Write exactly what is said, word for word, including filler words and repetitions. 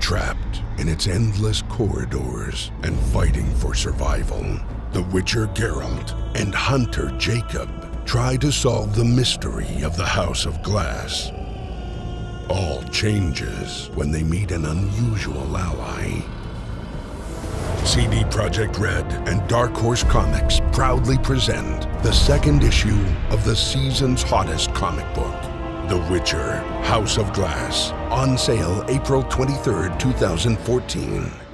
Trapped in its endless corridors and fighting for survival, the Witcher Geralt and hunter Jacob try to solve the mystery of the House of Glass. All changes when they meet an unusual ally. C D Projekt Red and Dark Horse Comics proudly present the second issue of the season's hottest comic book, The Witcher: House of Glass, on sale April twenty-third, two thousand fourteen.